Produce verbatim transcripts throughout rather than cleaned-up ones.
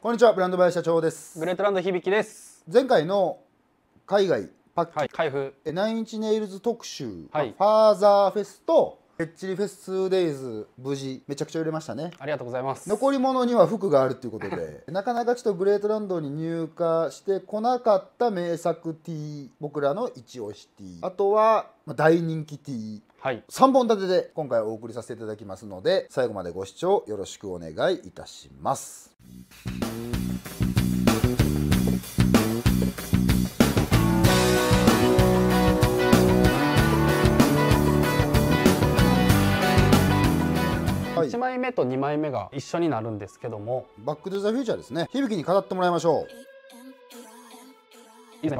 こんにちは、ブランドバイ社長です。 グレートランド響です。 前回の海外パッケージ、 はい、開封ナインインチネイルズ特集、 はい、 ファーザーフェスとペッチリフェス ツーデイズ、無事めちゃくちゃ売れましたね。 ありがとうございます。 残り物には服があるということでなかなかちょっとグレートランドに入荷してこなかった名作 T、 僕らの一押し T、 あとは大人気 T、 はい、 さんぼん立てで今回お送りさせていただきますので、最後までご視聴よろしくお願いいたします。 いちまいめとにまいめが一緒になるんですけども、 バック・トゥ・ザ・フューチャーですね。響に語ってもらいましょう。 今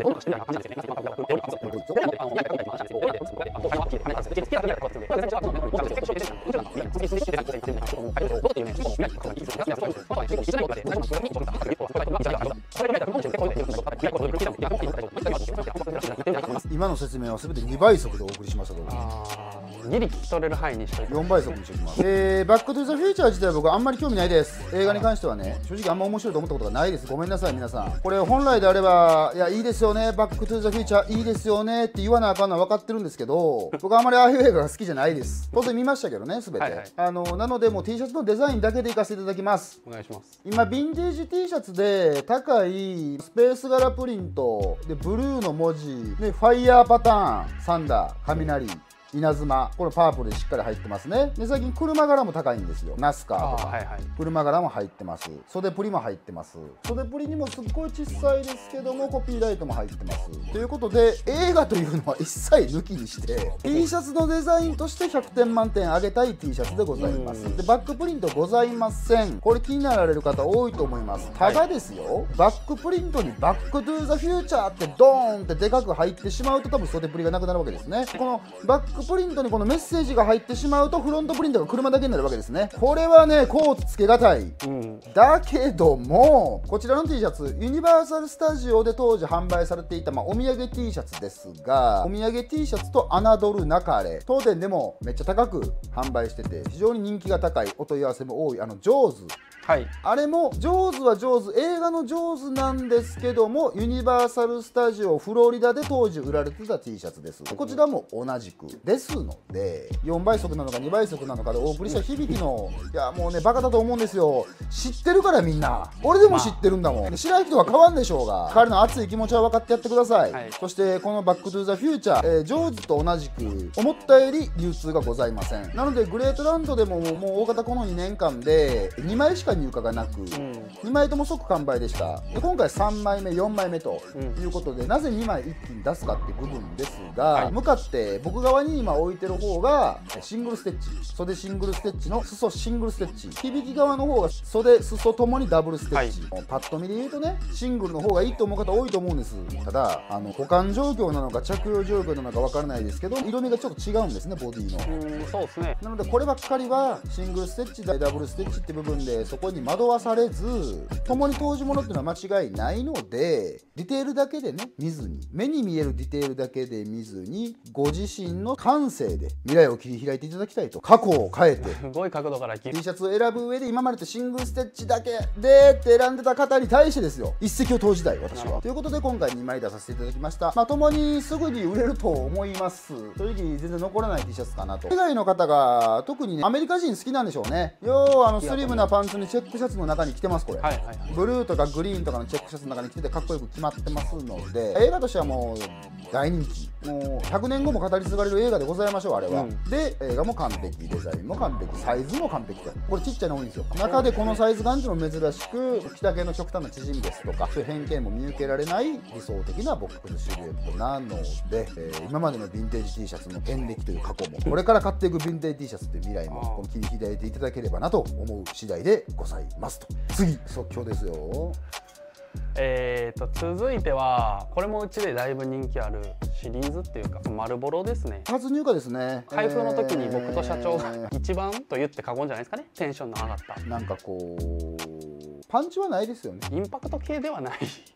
の説明は全てにばい速でお送りしましたけど、 ギリ聞き取れる範囲にしておいてよんばい速にしておきます。えー、バック・トゥ・ザ・フューチャー自体は僕あんまり興味ないです。映画に関してはね、正直あんま面白いと思ったことがないです。ごめんなさい皆さん。これ本来であれば、いやいいですよね、バック・トゥ・ザ・フューチャーいいですよねって言わなあかんのは分かってるんですけど、僕はあんまりああいう映画が好きじゃないです。当然見ましたけどね、全て、はいはい、あのなのでもう T シャツのデザインだけでいかせていただきます。 お願いします。 今ヴィンテージ T シャツで高いスペース柄プリントでブルーの文字でファイヤーパターン、サンダー、雷、稲妻、これパープルでしっかり入ってますね。で最近車柄も高いんですよ。ナスカーとか、はいはい、車柄も入ってます。袖プリも入ってます。袖プリにもすっごい小さいですけどもコピーライトも入ってます。ということで映画というのは一切抜きにして T シャツのデザインとしてひゃくてん満点あげたい T シャツでございます。でバックプリントございません。これ気になられる方多いと思います。ただですよ、はい、バックプリントにバックトゥーザフューチャーってドーンってでかく入ってしまうと多分袖プリがなくなるわけですね。このバックプリントにこのメッセージが入ってしまうとフロントプリントが車だけになるわけですね。これはねコーツつけがたい、うん、だけどもこちらの T シャツユニバーサル・スタジオで当時販売されていた、まあ、お土産 T シャツですが、お土産 T シャツと侮るなかれ、当店でもめっちゃ高く販売してて非常に人気が高い、お問い合わせも多いあのジョーズ、はい、あれもジョーズはジョーズ、映画のジョーズなんですけどもユニバーサル・スタジオフロリダで当時売られてた T シャツです。こちらも同じくですのでよんばい速なのかにばい速なのかでお送りした響の、いやもうねバカだと思うんですよ。知ってるからみんな、俺でも知ってるんだもん。知らない人は変わんでしょうが、彼の熱い気持ちは分かってやってください、はい、そしてこのバックトゥザフューチャー、えー、ジョーズと同じく思ったより流通がございません。なのでグレートランドでももう大方このにねんかんでにまいしか入荷がなく、うん、にまいとも即完売でした。で今回さんまいめよんまいめということで、うん、なぜにまい一気に出すかっていう部分ですが、はい、向かって僕側に今置いてる方がシングルステッチ、袖シングルステッチの裾シングルステッチ、響側の方が袖裾ともにダブルステッチ、はい、パッと見で言うとねシングルの方がいいと思う方多いと思うんです。ただあの保管状況なのか着用状況なのか分からないですけど色味がちょっと違うんですね、ボディの。 うんそうですね。 なのでこればっかりはシングルステッチダブルステッチって部分でそこに惑わされず、共に当時物っていうのは間違いないのでディテールだけでね見ずに、目に見えるディテールだけで見ずにご自身の感性で未来を切り開いていただきたいと。過去を変えてすごい角度から T シャツを選ぶ上で今までとシングルステッチだけでって選んでた方に対してですよ、一石を投じたい私は。ということで今回にまい出させていただきました。まあ共にすぐに売れると思います。正直全然残らない T シャツかなと。海外の方が特にねアメリカ人好きなんでしょうね。要はあのスリムなパンツにチェックシャツの中に着てますこれ、はいはいはい、ブルーとかグリーンとかのチェックシャツの中に着ててかっこよく決まってますので、映画としてはもう大人気、もうひゃくねんごも語り継がれる映画でございましょうあれは、うん、で映画も完璧、デザインも完璧、サイズも完璧と。これちっちゃいの多いんですよ。中でこのサイズ感っていうのも珍しく着丈の極端な縮みですとかそういう偏見も見受けられない理想的なボックスシルエットなので、えー、今までのヴィンテージ T シャツの遍歴という過去もこれから買っていくヴィンテージ T シャツという未来もこの切り開いていただければなと思う次第でございますと。次即興ですよ。 えーと続いてはこれもうちでだいぶ人気あるシリーズっていうか丸ボロですね。 初入荷ですね。 開封の時に僕と社長が一番と言って過言じゃないですかね、テンションの上がった。 なんかこうパンチはないですよね。 インパクト系ではない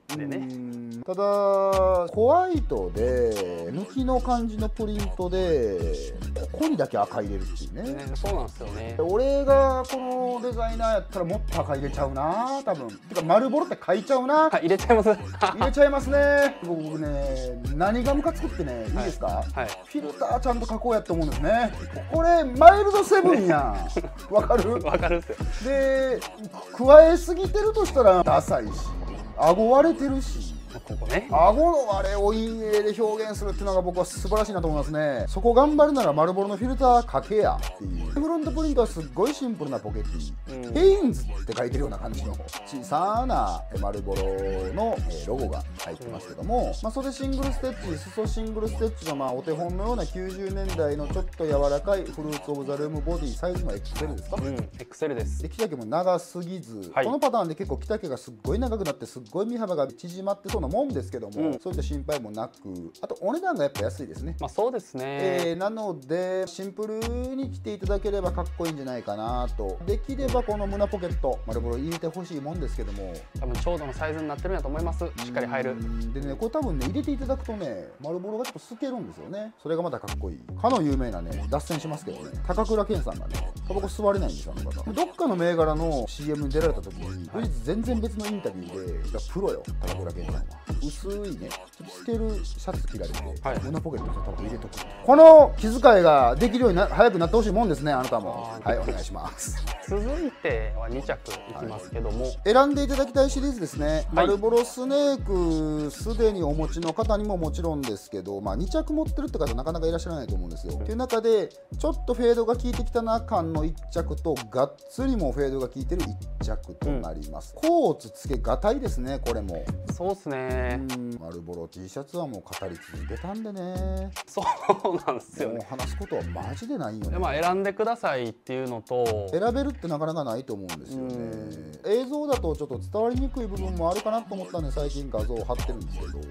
でね。 ただホワイトで抜きの感じのプリントでここにだけ赤入れるっていうね。 ね、そうなんですよね。 俺がこのデザイナーやったらもっと赤入れちゃうな多分。てか丸ボロって書いちゃうな。 あ、入れちゃいます。 入れちゃいますね。僕ね、何がムカつくってね、いいですか、 はい、 フィルターちゃんと書こうやって思うんですね。これマイルドセブンやん。わかる？ わかるっすよ。 で加えすぎてるとしたらダサいし、顎割れてるし、 ここね、 顎の割れを陰影で表現するっていうのが僕は素晴らしいなと思いますね。そこ頑張るなら丸ボロのフィルターかけやっていう。フロントプリントはすっごいシンプルなポケティ、うん、ヘインズって書いてるような感じの小さな丸ボロのロゴが入ってますけども、うん、まあそれシングルステッチ、裾シングルステッチのまあお手本のようなきゅうじゅうねんだいのちょっと柔らかいフルーツオブザルームボディ、サイズも エックスエル ですか？うん、エックスエル です。で着丈も長すぎず、はい、このパターンで結構着丈がすっごい長くなってすっごい身幅が縮まってそうなもんですけども、うん、そういった心配もなく、あとお値段がやっぱ安いですね。 まあそうですね、 えー、なのでシンプルに着ていただければかっこいいんじゃないかなと。できればこの胸ポケット丸ボロ入れてほしいもんですけども、 多分ちょうどのサイズになってるんやと思います。しっかり入る。 でね、これ多分ね入れていただくとね丸ボロがちょっと透けるんですよね。それがまたかっこいい。かの有名なね、脱線しますけどね、高倉健さんがねタバコ吸われないんですよ、あの方。どっかの銘柄の シーエム に出られた時に後日全然別のインタビューで、いやプロよ高倉健さんは、薄いねちょっと透けるシャツ着られて、はい、胸ポケットにタバコ入れとく。この気遣いができるようにな早くなってほしいもんですね、あなたも。はい、お願いします。 続いてはにちゃくいきますけども、はい、 選んでいただきたいシリーズですね。はい、マルボロスネークすでにお持ちの方にももちろんですけど、まあ、にちゃく持ってるって方なかなかいらっしゃらないと思うんですよ。と、うん、いう中でちょっとフェードが効いてきたな感のいっちゃくと、がっつりもフェードが効いてるいっちゃくとなります。うん、コーツつけがたいですね、これも。 そうですね。 マルボロ T シャツはもう語り続けたんでね。 そうなんですよね。 もう話すことはマジでないよね。 まあ選んでくださいっていうのと、 選べるってなかなかないと思うんですよね。映像だとちょっと伝わりにくい部分もあるかなと思ったんで最近画像を貼ってるんですけど、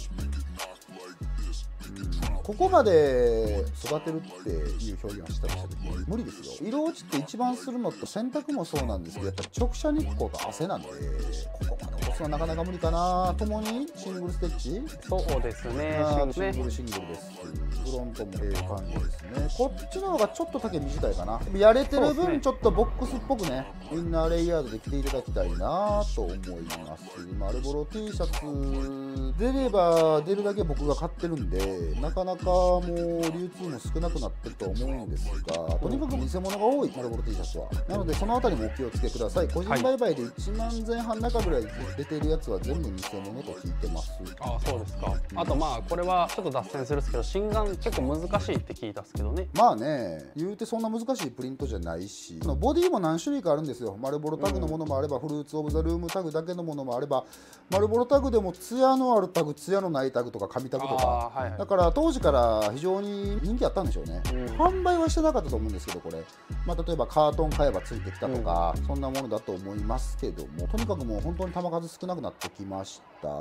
ここまで育てるっていう表現をしたりした時に無理ですよ。色落ちって一番するのって洗濯もそうなんですけど、やっぱり直射日光と汗なんで、ここまで落とすのはなかなか無理かな。ともにシングルステッチ、 そうですね、 シングルシングルです。フロントもええ感じですね。こっちの方がちょっと丈短いかな。やれてる分ちょっとボックスっぽくね、インナーレイヤードで着ていただきたいなと思います。マルボロ T シャツ出れば出るだけ僕が買ってるんで、なかなかもう流通も少なくなってると思うんですが、とにかく偽物が多いマルボロ T シャツは。なのでそのあたりもお気をつけください。個人売買でいちまんぜんはん中ぐらい出ているやつは全部偽物と聞いてます。 ああ、そうですか。うん、あとまあこれはちょっと脱線するんですけど、心眼結構難しいって聞いたんですけどね。 まあね、言うてそんな難しいプリントじゃないし、ボディも何種類かあるんですよ。マルボロタグのものもあれば、うん、フルーツオブザルームタグだけのものもあれば、マルボロタグでもツヤのあるタグ、ツヤのないタグとか紙タグとか、はいはい、だから当時から非常に人気あったんでしょうね。うん、販売はしてなかったと思うんですけど、これ、まあ、例えばカートン買えばついてきたとか、うん、そんなものだと思いますけども、とにかくもう本当に球数少なくなってきました。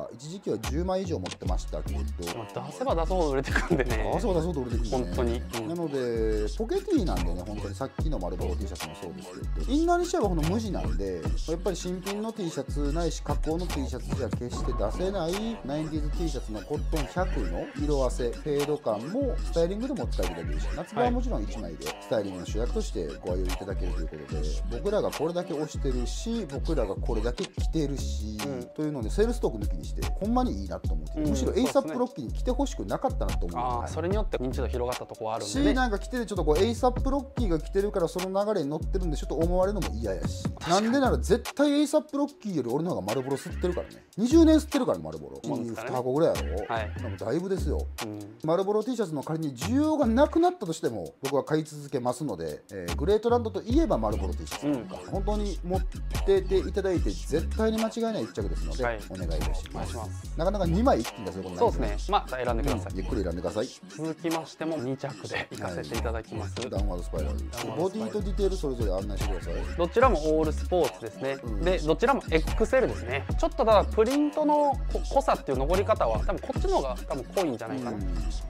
一時期はじゅうまい以上持ってましたけど、 出せば出そうと売れてくんでね。 出せば出そうと売れてくんでね。 本当に。 うん、なのでポケティなんでね、本当にさっきのマルボロ T シャツもそうですけど、インナーにしちゃえばこの無地なんで、やっぱり新品の T シャツないし加工の T シャツじゃ決して出せないナインティーズ T シャツのコットンひゃくの色あせフェード感もスタイリングでもお使いいただけるし、夏場はもちろんいちまいでスタイリングの主役としてご愛用いただけるということで、僕らがこれだけ推してるし、僕らがこれだけ着てるし、うん、というのでセールストーク抜きにしてほんまにいいなと思って、うん、むしろ エイサップ ロッキーに着てほしくなかったなと思う。 あ、はい、それによって認知度広がったところあるんでね。 し、なんか着ててちょっとこう エイサップ ロッキーが着てるからその流れに乗ってるんでちょっと思われるのも嫌やし、なんでなら絶対 エイサップ ロッキーより俺の方がマルボロ吸ってるからね。にじゅうねん吸ってるからマルボロ、まあ、に箱ぐらいやろ、はい、なんかだいぶですよ。うん、マルボロ T シャツの仮に需要がなくなったとしても僕は買い続けますので、えー、グレートランドといえばマルボロ T シャツなんか、うん、本当に持ってていただいて絶対に間違いない一着ですので、はい、お願いいたします。なかなかにまい一気に出せることないそうですね。まあ選んでください、 うん、ゆっくり選んでください。 続きましてもにちゃくでいかせていただきます、はい、 ダウンワードスパイラル。ボディとディテールそれぞれ案内してください。 どちらもオールスポーツですね、うん、でどちらも エックスエル ですね。ちょっとただプリントの濃さっていう残り方は多分こっちの方が多分濃いんじゃないかな、うん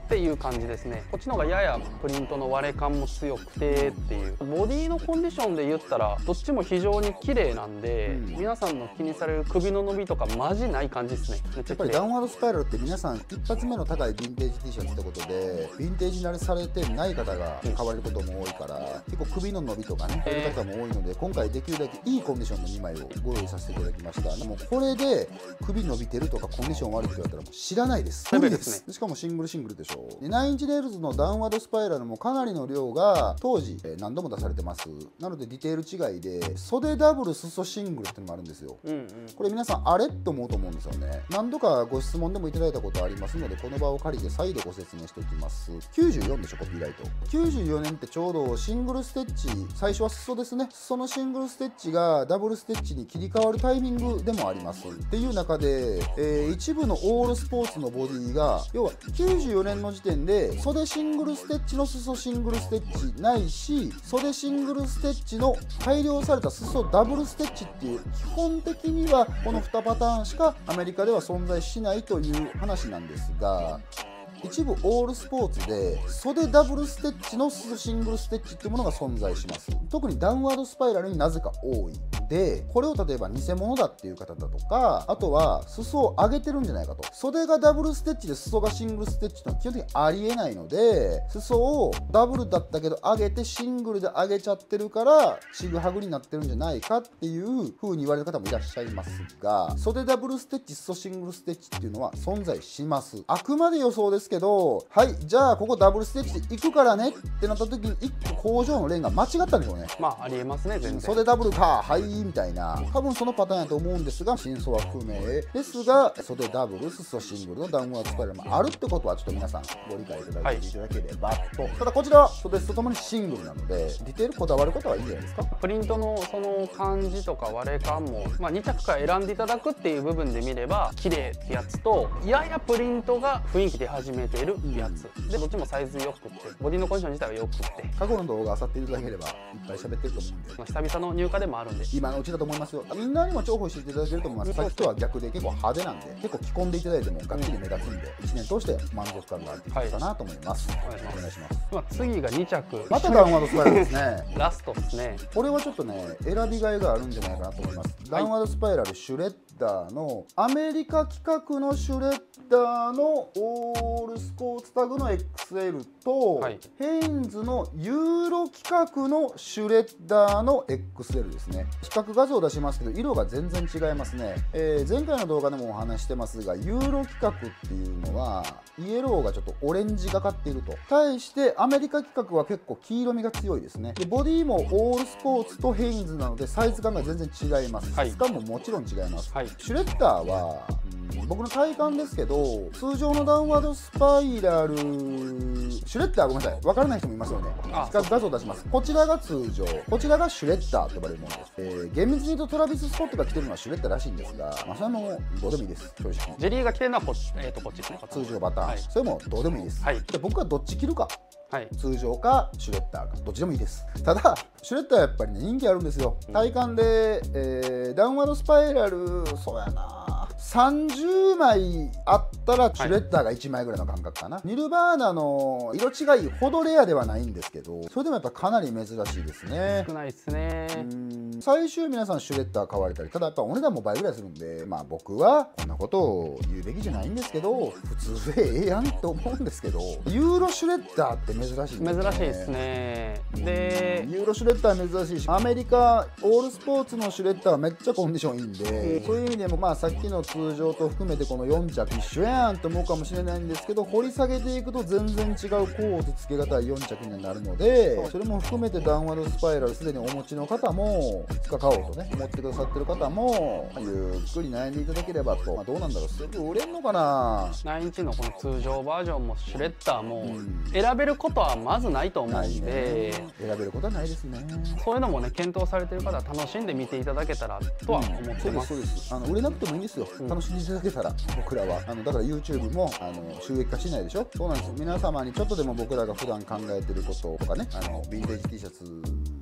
っていう感じですね。こっちの方がややプリントの割れ感も強くてっていう、ボディのコンディションで言ったらどっちも非常に綺麗なんで、うん、皆さんの気にされる首の伸びとかマジない感じですね。めっちゃやっぱりダウンワードスパイラルって皆さん一発目の高いヴィンテージ T シャツってことでヴィンテージ慣れされてない方が買われることも多いから、結構首の伸びとかねそういう方も多いので、今回できるだけいいコンディションのにまいをご用意させていただきました。でもこれで首伸びてるとかコンディション悪いって言われたらもう知らないです。無理です。しかもシングルシングルでしょ。でナインインチネイルズのダウンワードスパイラルもかなりの量が当時何度も出されてます。なのでディテール違いで袖ダブル裾シングルってのもあるんですよ。うんうん、これ皆さんあれと思うと思うんですよね。何度かご質問でもいただいたことありますので、この場を借りて再度ご説明しておきます。きゅうじゅうよんでしょ、コピーライト。きゅうじゅうよねんってちょうどシングルステッチ、最初は裾ですね。裾のシングルステッチがダブルステッチに切り替わるタイミングでもありますっていう中で、えー、一部のオールスポーツのボディが要はきゅうじゅうよねんの時点で袖シングルステッチの裾シングルステッチないし、袖シングルステッチの改良された裾ダブルステッチっていう、基本的にはこのにパターンしかアメリカでは存在しないという話なんですが、一部オールスポーツで袖ダブルステッチの裾シングルステッチっていうものが存在します。特にダウンワードスパイラルになぜか多い。でこれを例えば偽物だっていう方だとか、あとは裾を上げてるんじゃないかと、袖がダブルステッチで裾がシングルステッチってのは基本的にありえないので、裾をダブルだったけど上げてシングルで上げちゃってるからちぐはぐになってるんじゃないかっていう風に言われる方もいらっしゃいますが、袖ダブルステッチ裾シングルステッチっていうのは存在します。あくまで予想ですけど、はいじゃあここダブルステッチでいくからねってなった時にいっこ工場のレーンが間違ったんでしょうね。 まあありえますね。全然袖ダブルかはいみたいな、多分そのパターンやと思うんですが、真相は不明ですが、袖ダブル裾シングルのダウンワードスパイラルもあるってことはちょっと皆さんご理解いただいていただければと、はい、ただこちらは袖とともにシングルなのでディテールこだわることはいいんじゃないですか。 プリントのその感じとか割れ感も、まあ、に着から選んでいただくっていう部分で見れば綺麗ってやつと、ややプリントが雰囲気出始めているやつ、うん、でどっちもサイズよくってボディのコンディション自体はよくって過去の動画漁っていただければいっぱい喋ってると思うんで、 まあ、久々の入荷でもあるんで今のうちだと思いますよ。みんなにも重宝していただけると思います。さっきとは逆で結構派手なんで、結構着込んでいただいてもがっちり目立つんで、いちねん通して満足感があるっていうかなと思います。はい、お願いします。 まあ、次がに着、 またダウンワードスパイラルですね。 ラストですね。 これはちょっとね選びがいがあるんじゃないかなと思います。ダウンワードスパイラルシュレッダーのアメリカ規格のシュレッダーのオールスポーツタグの エックスエル と、はい、ヘインズのユーロ規格のシュレッダーの エックスエル ですね。比較画像を出しますけど色が全然違いますね。えー、前回の動画でもお話してますが、ユーロ規格っていうのはイエローがちょっとオレンジがかっていると、対してアメリカ規格は結構黄色みが強いですね。でボディもオールスポーツとヘインズなのでサイズ感が全然違います。サイズ感ももちろん違います。はい、シュレッダーは、うん、僕の体感ですけど、通常のダウンワードスパイラルシュレッダーごめんなさい分からない人もいますよね。比較画像を出します。こちらが通常、こちらがシュレッダーと呼ばれるものです。えー、厳密に言うとトラビス・スコットが着てるのはシュレッダーらしいんですが、まあ、それもどうでもいいです。正直ジェリーが着てるのはこっち、えー、とこっちですね。 通常パターン、はい、それもどうでもいいです。はい、で僕はどっち着るか、はい、通常かシュレッダーかどっちでもいいです。ただシュレッダーやっぱりね人気あるんですよ。体感で、えー、ダウンワードスパイラルそうやなさんじゅうまいあったらシュレッダーがいちまいぐらいの感覚かな、はい、ニルバーナの色違いほどレアではないんですけど、それでもやっぱかなり珍しいですね。 少ないですね。 うん最終皆さんシュレッダー買われたり、ただやっぱお値段も倍ぐらいするんで、まあ僕はこんなことを言うべきじゃないんですけど普通でええやんと思うんですけど、ユーロシュレッダーって珍しいですね。 珍しいですね。でユーロシュレッダー珍しいし、アメリカオールスポーツのシュレッダーはめっちゃコンディションいいんで、うん、そういう意味でもまあさっきの通常と含めてこのよん着一緒やんと思うかもしれないんですけど、掘り下げていくと全然違うコース付け方よん着になるので、それも含めてダウンワードスパイラルすでにお持ちの方もいつか買おうとね思ってくださってる方もゆっくり悩んでいただければと。まあ、どうなんだろう、すぐ売れんのかな。 ナインインチのこの通常バージョンもシュレッダーも選べることはまずないと思うんで、 うん、選べることはないですね。 そういうのもね検討されてる方は楽しんで見ていただけたらとは思ってます。 うん、そうですそうです。あの売れなくてもいいんですよ、うん、楽しんでいただけたら。僕らはあのだから YouTube もあの収益化しないでしょ。そうなんです。皆様にちょっとでも僕らが普段考えてることとかね、あのヴィンテージ T シャツ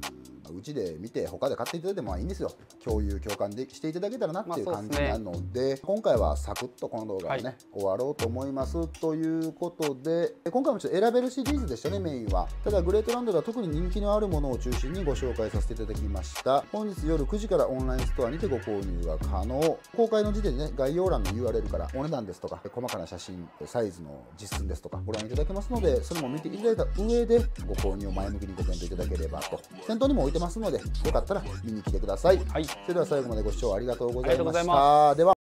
まあうちで見て他で買っていただいてもいいんですよ。共有共感でしていただけたらなっていう感じなので、今回はサクッとこの動画をね、終わろうと思いますということで、今回もちょっと選べるシリーズでしたね、メインは。ただグレートランドでは特に人気のあるものを中心にご紹介させていただきました。本日夜くじからオンラインストアにてご購入が可能。公開の時点でね、概要欄の ユーアールエル からお値段ですとか細かな写真、サイズの実寸ですとかご覧いただけますので、それも見ていただいた上でご購入を前向きにご検討いただければと。店頭にも置いてますので、よかったら見に来てください。 はい、 それでは最後までご視聴ありがとうございましありがとうございまた。では